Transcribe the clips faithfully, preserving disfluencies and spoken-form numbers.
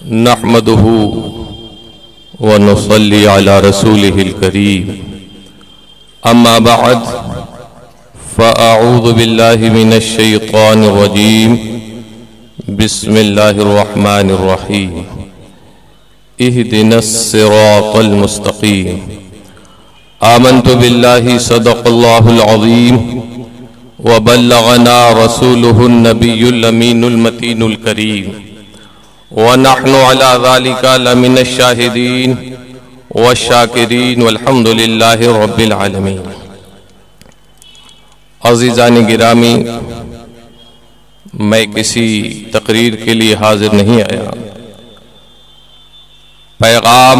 नहमदुहु व नुसल्ली अला रसूलिहिल करीम। अम्मा बअद फ़अऊज़ु बिल्लाहि मिनश शैतानिर रजीम। बिस्मिल्लाहिर रहमानिर रहीम। इहदिनस सिरातल मुस्तक़ीम। आमन्तु बिल्लाहि सदक़ल्लाहुल अज़ीम व बल्लगना रसूलुहुन नबियुल अमीनुल मतीनुल करीम व नहनु अला ज़ालिका लमिनश शाहिदीन व शाकिरीन वल्हम्दुलिल्लाहि रब्बिल आलमीन। अज़ीज़ान गिरामी, मैं किसी तकरीर के लिए हाजिर नहीं आया। पैगाम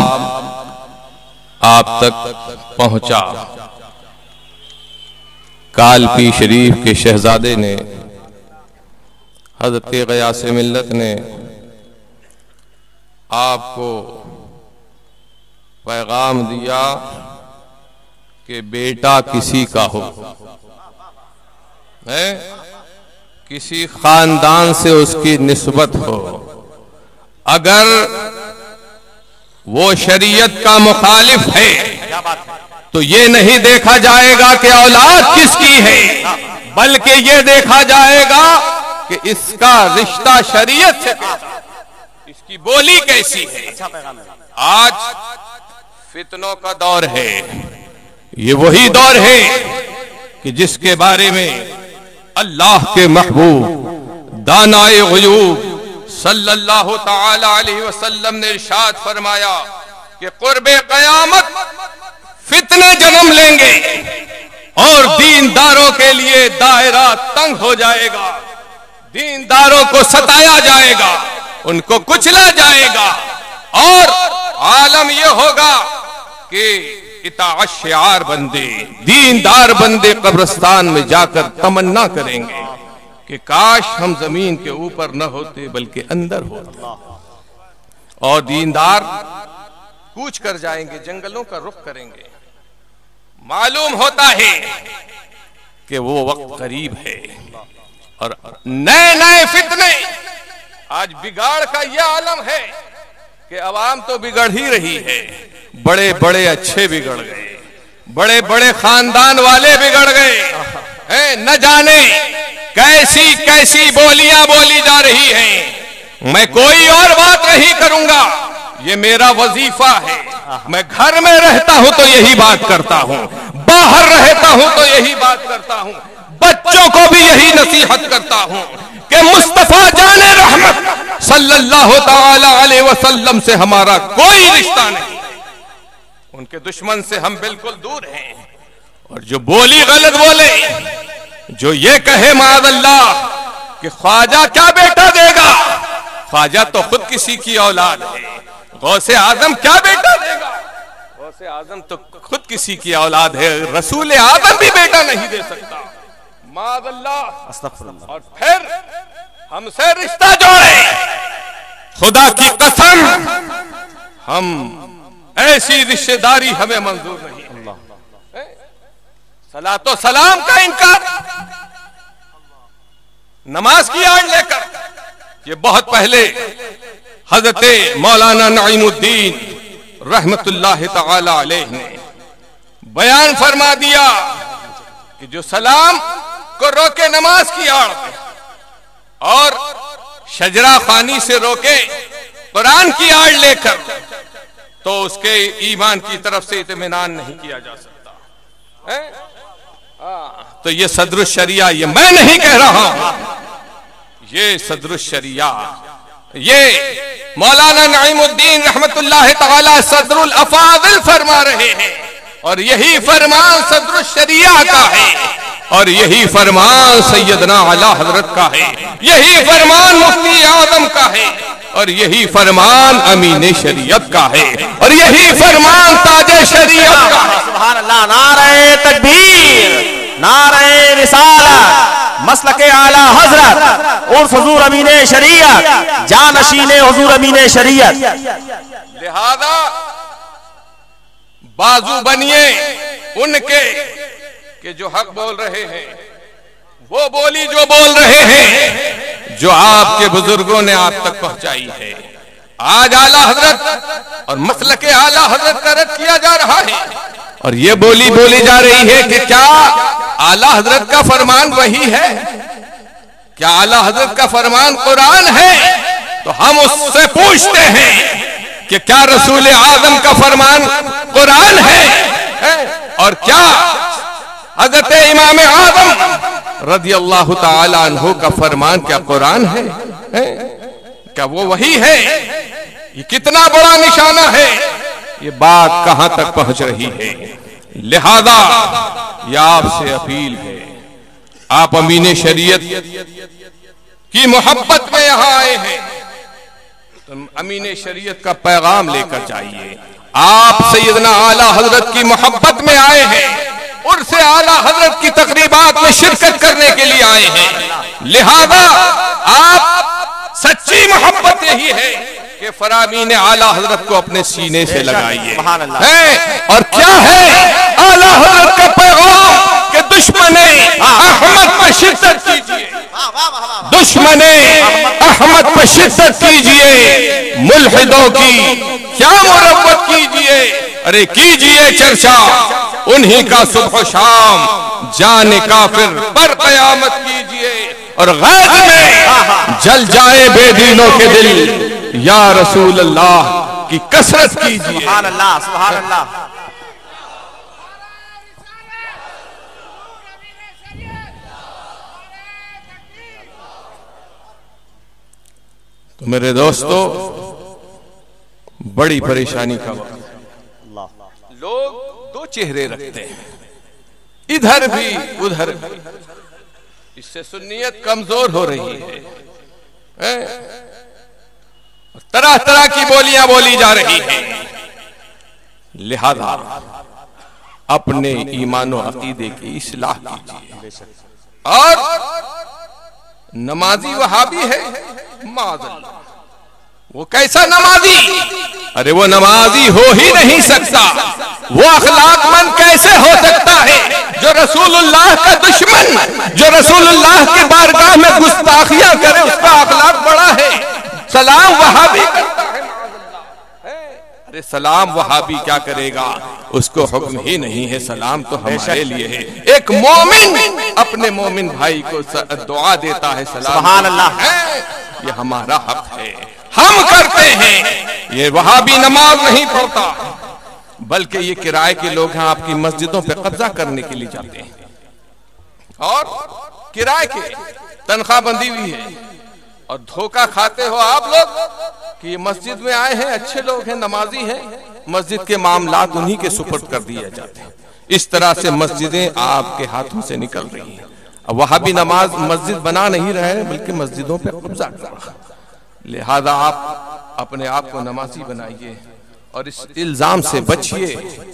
आप तक पहुंचा। कालपी शरीफ के शहजादे ने, हज़रत ग़यासे मिल्लत ने आपको पैगाम दिया कि बेटा किसी का हो, है किसी खानदान से उसकी निस्बत हो, अगर वो शरीयत का मुखालिफ है तो ये नहीं देखा जाएगा कि औलाद किसकी है, बल्कि ये देखा जाएगा कि इसका रिश्ता शरीयत से कैसा, इसकी बोली कैसी है। आज फितनों का दौर है। ये वही दौर है कि जिसके बारे में अल्लाह के महबूब दानाए ग़ुयूब सल्लल्लाहु ताला अलैहि वसल्लम ने इरशाद फरमाया कि क़ुर्बे क़यामत फितने जन्म लेंगे और दीनदारों के लिए दायरा तंग हो जाएगा, दीनदारों को सताया जाएगा, उनको कुचला जाएगा और आलम यह होगा कि इताअत शिआर बंदे, दीनदार बंदे कब्रिस्तान में जाकर तमन्ना करेंगे कि काश हम जमीन के ऊपर न होते बल्कि अंदर होते, और दीनदार कूच कर जाएंगे, जंगलों का रुख करेंगे। मालूम होता है कि वो वक्त करीब है और नए नए फितने। आज बिगाड़ का यह आलम है कि अवाम तो बिगड़ ही रही है। बड़े बड़े अच्छे बिगड़ गए, बड़े बड़े खानदान वाले बिगड़ गए हैं। न जाने कैसी कैसी बोलियां बोली जा रही हैं। मैं कोई और बात नहीं करूंगा, ये मेरा वजीफा है। मैं घर में रहता हूं तो यही बात करता हूं, बाहर रहता हूं तो यही बात करता हूं, बच्चों को भी यही नसीहत करता हूं कि मुस्तफा जाने रहमत सल्लल्लाहु ताला अलैहि वसल्लम से हमारा कोई रिश्ता नहीं, उनके दुश्मन से हम बिल्कुल दूर हैं। और जो बोली गलत बोले, जो ये कहे माअज़ल्लाह कि ख्वाजा क्या बेटा देगा, ख्वाजा तो खुद किसी की औलाद है। गौसे आजम क्या बेटा देगा, गौसे आजम तो खुद किसी की औलाद है। रसूल आजम भी बेटा नहीं दे सकता, माअज़ल्लाह। अस्तग़फिरुल्लाह। और फिर हमसे रिश्ता जोड़े, खुदा की कसम हम ऐसी रिश्तेदारी हमें मंजूर नहीं। सलातो सलाम का इनकार, नमाज की आड़ लेकर, ये बहुत पहले हजरत मौलाना नईमुद्दीन रहमतुल्लाह ताला अलैह ने बयान फरमा दिया कि जो सलाम को रोके नमाज की आड़ और शजरा खानी से रोके कुरान की आड़ लेकर, तो उसके ईमान की तरफ से इत्मीनान नहीं किया जा सकता है। तो ये सदरुश शरिया, ये मैं नहीं कह रहा हूं, ये सदरुश शरिया, ये मौलाना नईमुद्दीन रहमतुल्लाह ताला सदरुल अफादिल फरमा रहे हैं। और यही फरमान सदरुश शरिया का है, और यही फरमान सैयदना आला हजरत का है, यही फरमान मुफ्ती आजम का है, और यही फरमान अमीन शरीयत का है, और यही फरमान ताजे शरीयत का है। सुभान अल्लाह। नारे तकबीर, नारे रिसालत, मसलके आला हजरत उर्फ हुजूर अमीन शरीयत, जानशीने हुजूर अमीन शरीयत। लिहाजा बाजू बनिए उनके कि जो हक बोल रहे हैं, वो बोली जो बोल रहे हैं, जो आपके बुजुर्गों ने आप तक पहुंचाई है। आज आला हजरत और मसलके आला हजरत का रद्द किया जा रहा है और ये बोली बोली जा रही है कि क्या आला हजरत का फरमान वही है, क्या आला हजरत का फरमान कुरान है? तो हम उससे पूछते हैं कि क्या रसूल आजम का फरमान कुरान है, है? और क्या हजरत इमाम आजम रज़ी अल्लाह ताला अन्हु का फरमान क्या कुरान है, है? क्या वो वही है? ये कितना बड़ा निशाना है, ये बात कहां तक पहुंच रही है। लिहाजा यह आपसे अपील है, आप अमीन शरीयत की मोहब्बत में यहां आए हैं तो अमीन शरीयत का पैगाम लेकर जाइए। आप सैयदना आला हजरत की मोहब्बत में आए हैं, उर्से आला हजरत की तकरीबात में शिरकत करने के लिए आए हैं। लिहाजा आप सच्ची मोहब्बत यही है कि फरामीन आला हजरत को अपने सीने से लगाइए। है और क्या है आला हजरत का पैगाम कि दुश्मने अहमद पर शिद्दत कीजिए, दुश्मने अहमद पर शिद्दत कीजिए, मुल्हिदों की क्या मुरव्वत कीजिए, अरे कीजिए चर्चा उन्हीं का सुबह शाम, जाने काफिर पर कयामत कीजिए और गैज़ में जल जाए बेदीनों के दिल, या रसूल अल्लाह की कसरत कीजिए। सुभान अल्लाह, सुभान अल्लाह। तो मेरे दोस्तों, बड़ी परेशानी का वक्त, लोग दो चेहरे रखते हैं, इधर भी उधर भी। इससे सुन्नियत कमजोर हो रही है, है? तरह तरह की बोलियां बोली जा रही हैं। लिहाजा अपने ईमानो अकीदे की इस्लाह कीजिए। और नमाजी वहाबी है, माज़अल्लाह, वो कैसा नमाजी? अरे वो नमाजी हो ही नहीं सकता, वो अखलाकमंद कैसे हो सकता है जो रसूलुल्लाह का दुश्मन, जो रसूलुल्लाह की बारगाह में गुस्ताखियां करे, उसका अखलाक बड़ा है। सलाम वहाबी करता है, अरे सलाम वहाबी क्या करेगा, उसको हुक्म ही नहीं है, सलाम तो हमारे लिए है। एक मोमिन अपने मोमिन भाई को दुआ देता है, सलाम सुभान अल्लाह, ये हमारा हक है, हम करते हैं। ये वहाबी नमाज नहीं पढ़ता, बल्कि ये किराए के लोग हैं, आपकी मस्जिदों पे कब्जा करने के लिए जाते हैं और किराए के तनख्वाह बंदी हुई है और धोखा खाते हो आप लोग कि ये मस्जिद में आए हैं, अच्छे लोग हैं, नमाजी हैं, मस्जिद के मामलात उन्हीं के सुपुर्द कर दिए जाते हैं। इस तरह से मस्जिदें आपके हाथों से निकल रही हैं। अब वहां भी नमाज मस्जिद बना नहीं रहे बल्कि मस्जिदों पे कब्जा कर रहा। लिहाजा आप अपने आप को नमाजी बनाइए और इस इल्जाम से बचिए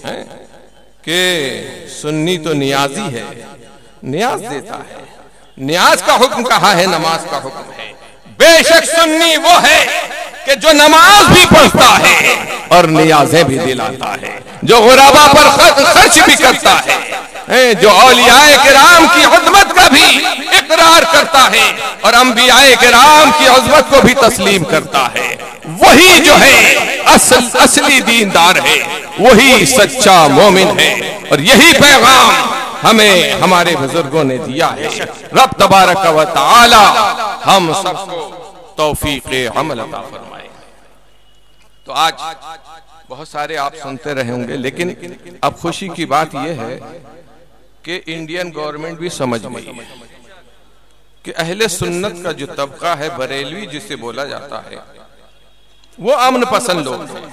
कि सुन्नी तो नियाजी है, नियाज देता है। नियाज का हुक्म कहाँ है, नमाज का हुक्म है। बेशक सुन्नी वो है कि जो नमाज भी पढ़ता है और नियाजें भी दिलाता है, जो गुराबा पर खर्च भी करता है, जो औलियाए किराम की उज़्मत का भी इकरार करता है और अंबियाए किराम की उज़्मत को भी तस्लीम करता है, वही जो है असल असली दीनदार है, वही सच्चा मोमिन है। और यही पैगाम हमें हमारे बुजुर्गों ने दिया है। रब तबारक व तआला हम सबको तौफीक़ अमल अता फरमाए। तो आज बहुत सारे आप सुनते रहे होंगे, लेकिन अब खुशी की बात यह है कि इंडियन गवर्नमेंट भी समझ गई है कि अहले सुन्नत का जो तबका है, बरेलवी जिसे बोला जाता है, वो अमन पसंद लोग हैं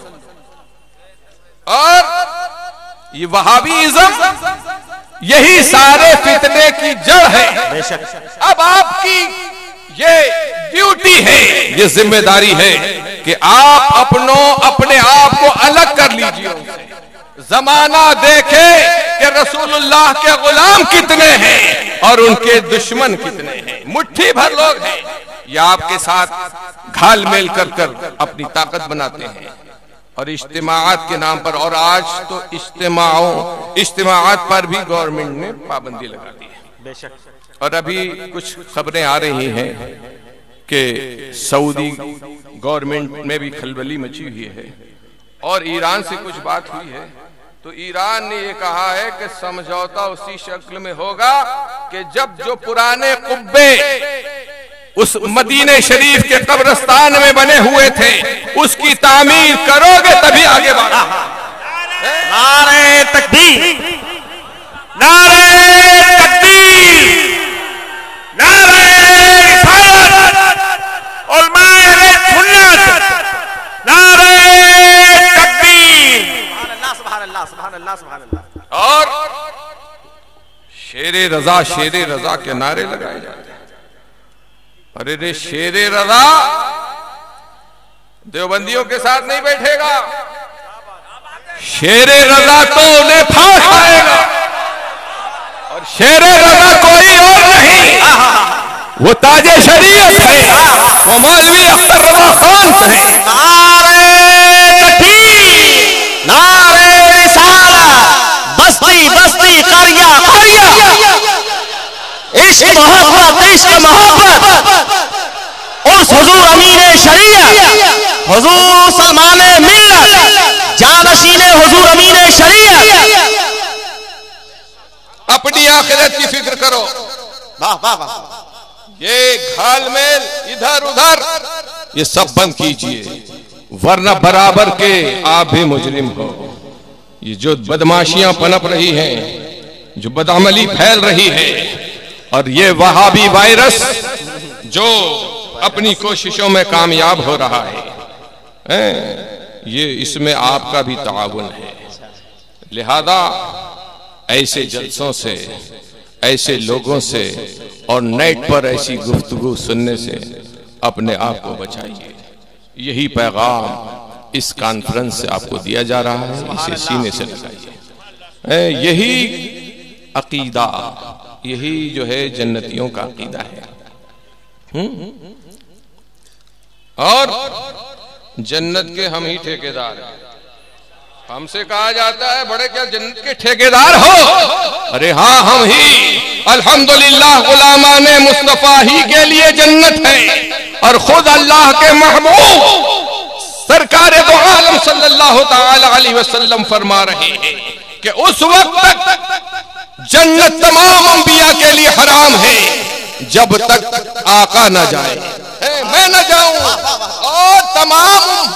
और ये वहाबीइज्म यही सारे फितने की जड़ है। अब आपकी ये ड्यूटी है, ये जिम्मेदारी है कि आप अपनों अपने आप को अलग कर लीजिए। जमाना देखे कि रसूलुल्लाह के गुलाम कितने हैं और उनके दुश्मन कितने हैं। मुट्ठी भर लोग हैं, ये आपके साथ घाल मेल कर कर अपनी ताकत बनाते हैं और इज्तिमाअत के नाम पर, और आज तो इज्तिमाओं इज्तिमाअत पर भी गवर्नमेंट ने पाबंदी लगा दी है। और अभी कुछ खबरें आ रही हैं कि सऊदी गवर्नमेंट में भी खलबली मची हुई है और ईरान से कुछ बात हुई है, तो ईरान ने ये कहा है कि समझौता उसी शक्ल में होगा कि जब जो पुराने कुब्बे उस मदीने शरीफ के कब्रिस्तान में बने हुए थे उसकी तामीर करोगे तभी आगे बढ़ा। नारे तकबीर, नारे तकबीर, नारे रिसालत, उलमाए सुन्नत, नारे तकबीर। सुभान अल्लाह, सुभान अल्लाह, सुभान अल्लाह। और शेरे रजा शेरे रजा के नारे लगाए जाते हैं। अरे रे शेरे रजा देवबंदियों के साथ नहीं बैठेगा, शेरे रजा तो उन्हें फांस आएगा। और शेरे रजा कोई और नहीं, वो ताजे शरीयत है, वो मौलवी अख्तर रजा खान है। नारे तकबीर, नारे रिसालत, बस्ती बस्ती करिया करिया, इश्क मोहब्बत इश्क मोहब्बत, उस हुजूर अमीने शरीयत, हुजूर सलमाने मिल्लत, जानशीने हुजूर अमीने शरीयत। अपनी आखिरत की फिक्र करो। वाह वाह वाह। ये घालमेल इधर उधर ये सब बंद कीजिए, वरना बराबर के आप भी मुजरिम हो। ये जो बदमाशियां पनप रही हैं, जो बदअमली फैल रही है, और ये वहाबी वायरस जो अपनी कोशिशों में कामयाब हो रहा है, हैं? ये इसमें आपका भी ताउन है। लिहाजा ऐसे जलसों से, ऐसे लोगों से और नेट पर ऐसी गुफ्तगू सुनने से अपने आप को बचाइए। यही पैगाम इस कॉन्फ्रेंस से आपको दिया जा रहा है, इसे सीने से लगाइए। यही अकीदा, यही जो है जन्नतियों का अकीदा है। हुँ? और जन्नत के हम ही ठेकेदार हैं। हमसे कहा जाता है बड़े क्या जन्नत के ठेकेदार हो? अरे हाँ, हम ही अल्हम्दुलिल्लाह गुलामाने मुस्तफा ही के लिए जन्नत है। और खुद अल्लाह के महबूब सरकार दो आलम सल्लल्लाहु ताला अलैहि वसल्लम फरमा रहे हैं कि उस वक्त तक जन्नत तमाम अंबिया के लिए हराम है जब तक आका न जाए, मैं न जाऊं। और तमाम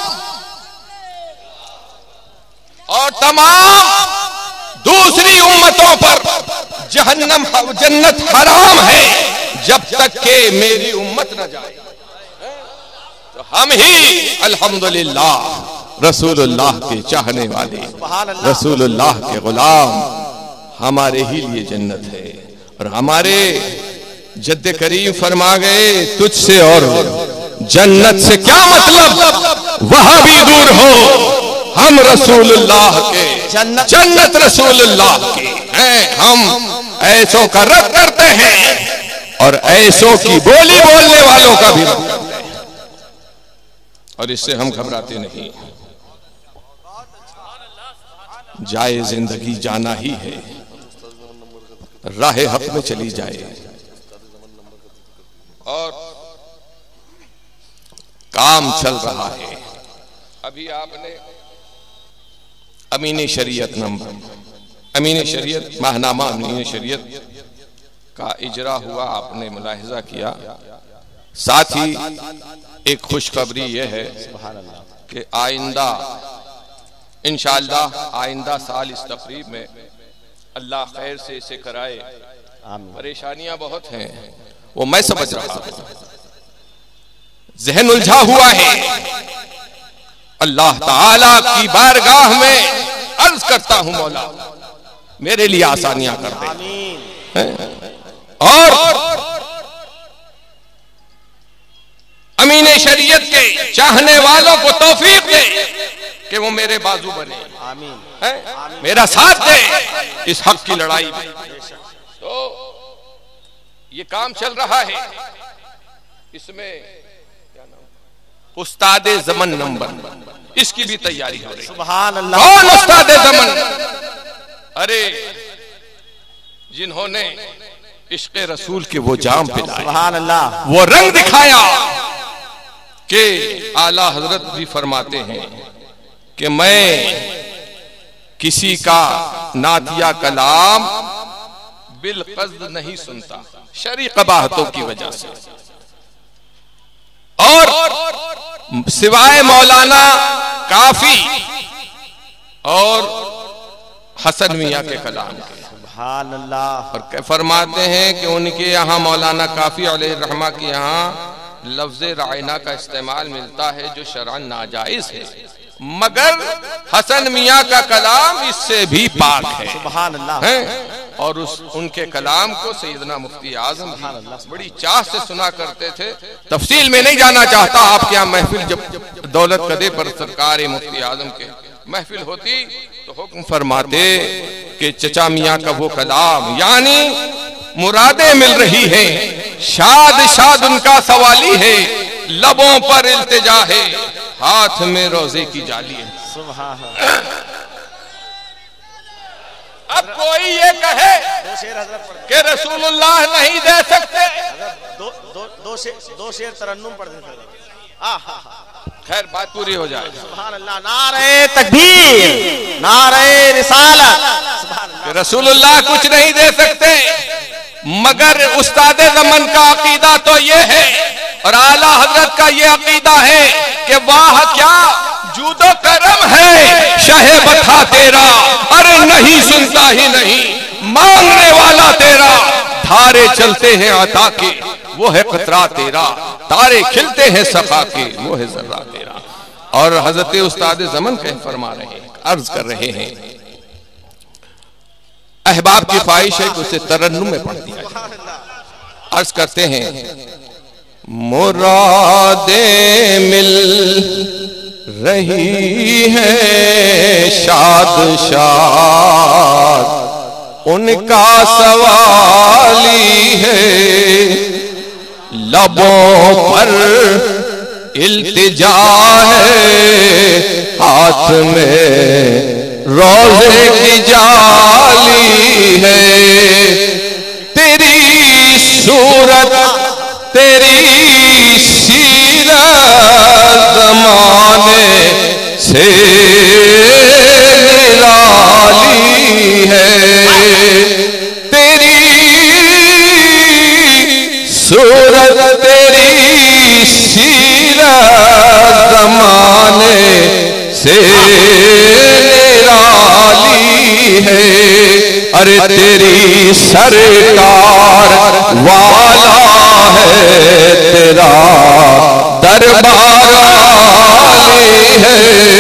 और तमाम दूसरी उम्मतों पर जहन्नम जन्नत हराम है जब तक के मेरी उम्मत न जाए। तो हम ही अल्हम्दुलिल्लाह रसूलुल्लाह के चाहने वाले, रसूलुल्लाह के गुलाम, हमारे ही लिए जन्नत है। और हमारे जद्दे करीम फरमा गए, तुझसे और जन्नत से क्या मतलब, वहां भी दूर हो, हम रसूलुल्लाह के, जन्नत रसूलुल्लाह की हैं। हम ऐसों का रद्द करते हैं और ऐसों की बोली बोलने वालों का भी रद्द करते हैं, और इससे हम घबराते नहीं। जाए जिंदगी जाना ही है, राह हक में चली जाए। और काम चल रहा है। अभी आपने अमीन शरीयत नंबर, अमीन शरीयत माहनामा अमीन शरीयत का इजरा हुआ, आपने मुलाहिजा किया। साथ ही एक खुशखबरी यह है कि आइंदा इंशाअल्लाह आइंदा साल इस तकरीब में अल्लाह खैर से इसे कराए। परेशानियां बहुत हैं, वो मैं समझ रहा हूं, जहन उलझा हुआ है। अल्लाह ताला की बारगाह में अर्ज करता हूं, मौला मेरे लिए आसानियां कर दे। और अमीन शरीयत के चाहने वालों को तौफीक दे कि वो मेरे बाजू बने, आमीन, मेरा साथ दे इस हक की लड़ाई में। तो ये काम चल रहा है, इसमें उस्तादे ज़मन नंबर, इसकी भी तैयारी हो रही। सुभान अल्लाह। कौन उस्तादे ज़मन? अरे जिन्होंने इश्क़े रसूल के वो जाम पिलाए, सुभान अल्लाह, वो रंग दिखाया, कि आला हजरत भी फरमाते हैं कि मैं किसी का नातिया कलाम बिलक़स्द नहीं सुनता, शरई क़बाहतों की वजह से, और सिवाय मौलाना काफी और हसन मियाँ के कलाम के। सुभान अल्लाह। और फरमाते हैं कि उनके यहाँ मौलाना काफी अलैहि रहमा के यहाँ लफ्ज रायना का इस्तेमाल मिलता है जो शरअन नाजायज है, मगर हसन मियाँ का कलाम इससे भी पाक है। सुभान अल्लाह है। और उस उनके कलाम को सैयदना मुफ्ती आजम बड़ी चाह से सुना करते थे। तफसील में नहीं जाना चाहता, आपके यहाँ महफिल जब दौलत कदे पर सरकार मुफ्ती आजम के महफिल होती तो हुक्म फरमाते कि चचा मियाँ का वो कलाम, यानी मुरादें मिल रही हैं, शाद शाद उनका सवाली है, लबों पर इल्तिजा है, हाथ में रोजे की जाली है। सुभान अल्लाह। अब कोई ये कहे दो शेर हजरत पढ़ कि रसूलुल्लाह नहीं दे सकते, दो दो दो शेर दो शेर तरन्नुम पढ़ देते। खैर बात पूरी हो जाए। सुभान अल्लाह। नारे तकबीर, नारे रिसालत। सुभान अल्लाह। रसूलुल्लाह कुछ नहीं दे सकते, मगर उस्तादे ज़मान का अकीदा तो ये है और आला हजरत का ये अकीदा है कि वाह क्या जूदो करम है शाहे बता तेरा, अरे नहीं सुनता ही नहीं मांगने वाला तेरा, धारे चलते हैं अता के वो है कतरा तेरा, तारे खिलते हैं सफा के वो है जर्रा तेरा। और हजरत उस्ताद ज़मान कह फरमा रहे हैं, अर्ज कर रहे हैं, अहबाब की ख्वाहिश है कि उसे तरन्नुम में पढ़ दिया जाए। अर्ज करते हैं, मुरादे मिल रही है शाद शाद उनका सवाली है, लबों पर इल्तिजा है, हाथ में रोजे की जाली है, तेरी सूरत तेरी सीरत ज़माने से निराली है, तेरी सूरत तेरी सीरत ज़माने से निराली है, अरे तेरी सरकार वाला है तेरा दरबार वाली है।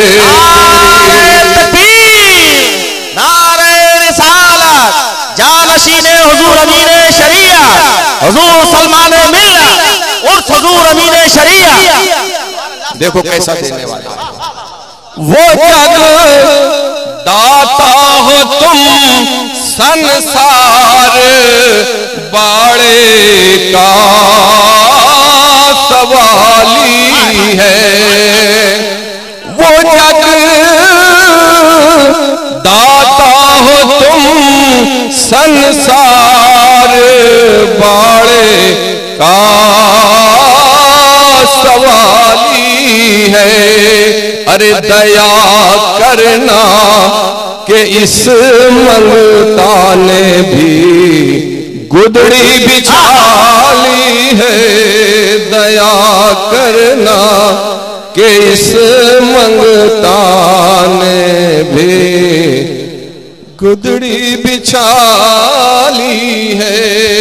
नारे रिसालत, जानशीने हुजूर अमीने शरीयत, हुजूर सलमाने मिल्लत और हुजूर अमीने शरीयत। देखो कैसा देने वाला वो जग दाता हो तुम संसार बाड़े का सवाली है, वो जग दाता हो तुम संसार बाड़े का सवाली है, अरे दया करना कि इस मंगता ने भी गुदड़ी बिछाली है, दया करना कि इस मंगता ने भी गुदड़ी बिछाली है।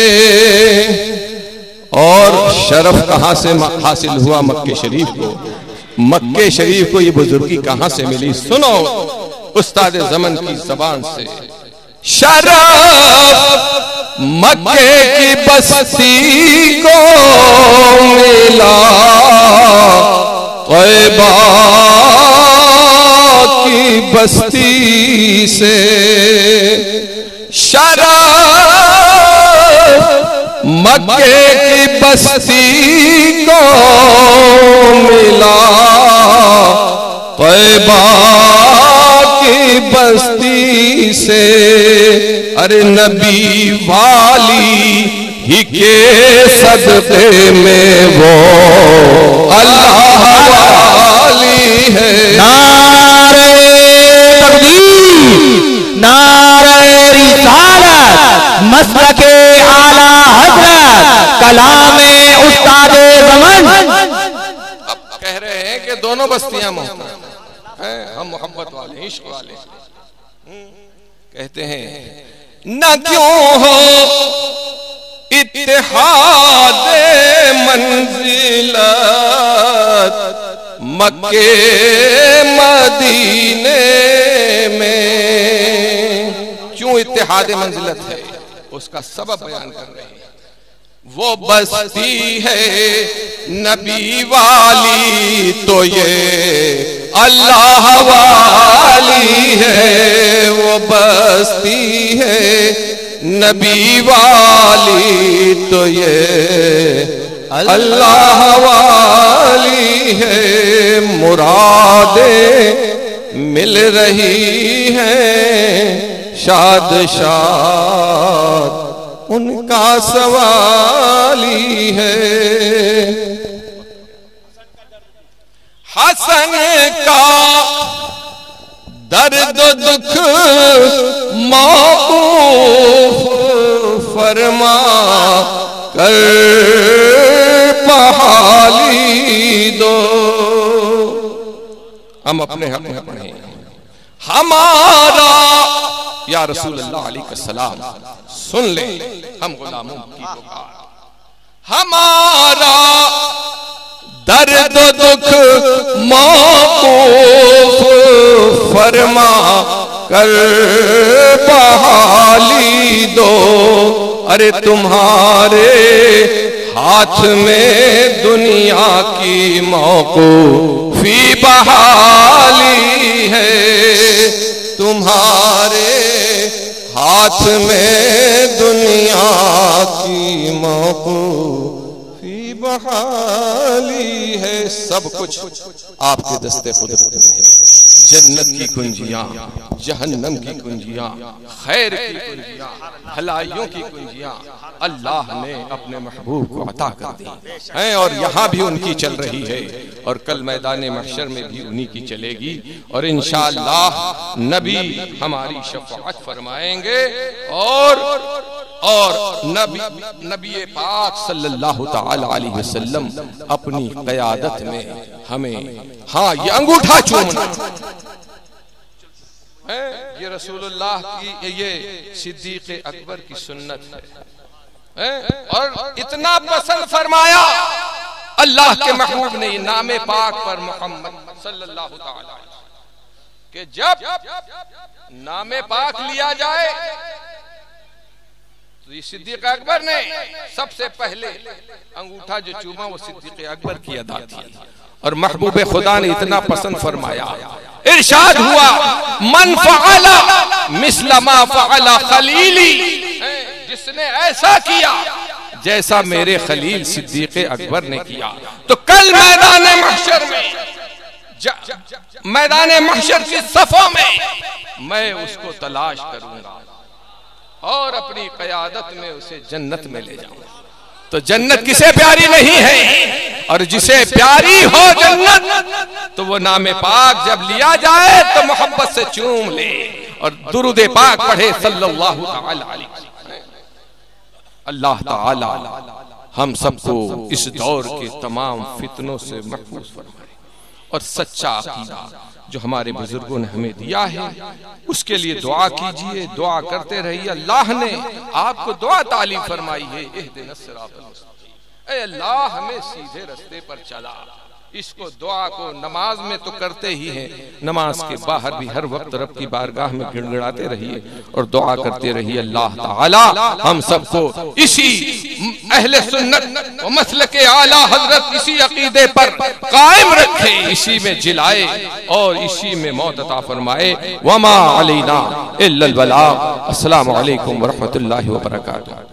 और शरफ कहां से हासिल हुआ मक्के शरीफ को, मक्के शरीफ को ये बुजुर्गी कहां से मिली, सुनो उस्ताद ज़मान की ज़बान से। शरफ मक्के की बस्ती को मिला, तैबा की बस्ती से, शरफ मक्के की बस्ती को मिला, तैबा की बस्ती से, अरे नबी वाली ही के सदक़े में वो अल्लाह वाली है। नारे तकबीर, नारे रिसालत, मसलके आला हज़रत, कलामे उस्तादे ज़मान। अब कह रहे हैं कि दोनों बस्तियां मोहब्बत हैं, हम मोहब्बत वाले, इश्क वाले। कहते हैं न क्यों हो इत्तेहाद मंजिलत मक्के मदीने में। क्यों इत्तेहाद मंजिलत है, उसका सबब बयान कर रहे हैं। वो बस्ती है नबी वाली तो ये अल्लाह वाली है। वो बस्ती है नबी वाली तो ये अल्लाह वाली है। मुरादें मिल रही हैं शाद शाद उनका सवाली है। हसन का दर्द दुख मौकूफ फरमा कर बहाली दो। हम अपने हक में पढ़े हमारा या रसूल अल्लाह अलैहि सलाम सुन ले हम गुलामों की पुकार। हमारा दर्द दुख मौकूफ फरमा कर बहाली दो। अरे तुम्हारे हाथ में दुनिया की मौकूफी बहाली है। तुम्हारे हाथ में दुनिया की मौकूफी बहाली है। सब कुछ आपके दस्ते कुदरत में है। जन्नत की कुंजियां, जहन्नम की कुंजियां, खैर की कुंजियां, भलाइयों की कुंजियां अल्लाह ने अपने महबूब को अता कर दी हैं और यहाँ भी उनकी चल रही है और कल मैदान महशर में भी उन्हीं की चलेगी। और इंशाअल्लाह नबी हमारी शफाअत फरमाएंगे और और नबी नबी पाक सल्लल्लाहु ताला अलैहि वसल्लम अपनी क़यादत में हमें हाँ ये अंगूठा चूमना है, ये रसूलुल्लाह की, ये सिद्दीक़ अकबर की सुन्नत है, है? और इतना पसंद फरमाया अल्लाह के महबूब ने नामे पाक पर मोहम्मद सल्लल्लाहु ताला कि जब नामे पाक लिया जाए तो ये सिद्दीक़ अकबर ने सबसे पहले अंगूठा जो चूमा वो सिद्दीक़ अकबर की अदा थी। और महबूब खुदा ने इतना पसंद फरमाया, इरशाद हुआ मन फ़अला मिस्ल मा फ़अला खलीली, जिसने ऐसा किया जैसा मेरे खलील सिद्दीक़ अकबर ने किया। तो कल मैदान महशर में मैदान महशर की सफ़ों में मैं उसको तलाश करूंगा और अपनी क़यादत में उसे जन्नत में ले जाऊंगा। तो जन्नत किसे प्यारी नहीं है, और जिसे प्यारी हो जन्नत तो वो नामे पाक जब लिया जाए तो मोहब्बत से चूम ले और दुरूद पाक पढ़े सल्लल्लाहु ताला अलैहि वसल्लम। अल्लाह ताला हम सबको इस दौर के तमाम फितनों से महफूज फरमाए और सच्चा अकीदा जो हमारे बुजुर्गों ने हमें दिया है उसके लिए दुआ कीजिए, दुआ करते रहिए। अल्लाह ने आपको दुआ तालीम फरमाई है, इहदिनस सिरातल मुस्तकीम, ऐ अल्लाह हमें सीधे रास्ते पर चला। इसको दुआ को नमाज में तो करते ही हैं, नमाज के बाहर भी हर वक्त रब की बारगाह में गिड़गिड़ाते रहिए और दुआ करते रहिए। अल्लाह ताला हम सबको इसी अहले सुन्नत व मसलके आला हजरत इसी अकीदे पर कायम रखे, इसी में जिलाए और इसी में मौत अता फरमाए। वमा अलैना इल्लल बलाग। अस्सलामु अलैकुम व रहमतुल्लाहि व बरकातुहू।